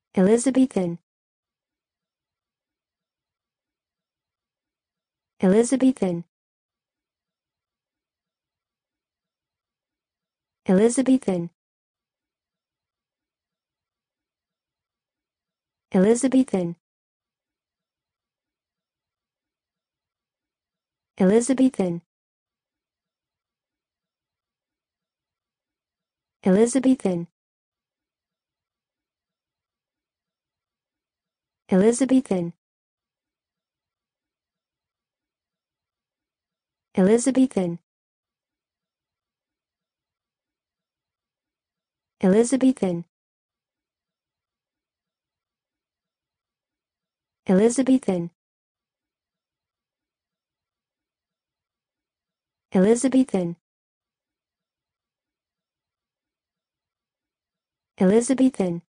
Elizabethan, Elizabethan, Elizabethan, Elizabethan, Elizabethan, Elizabethan, Elizabethan, Elizabethan, Elizabethan, Elizabethan, Elizabethan, Elizabethan,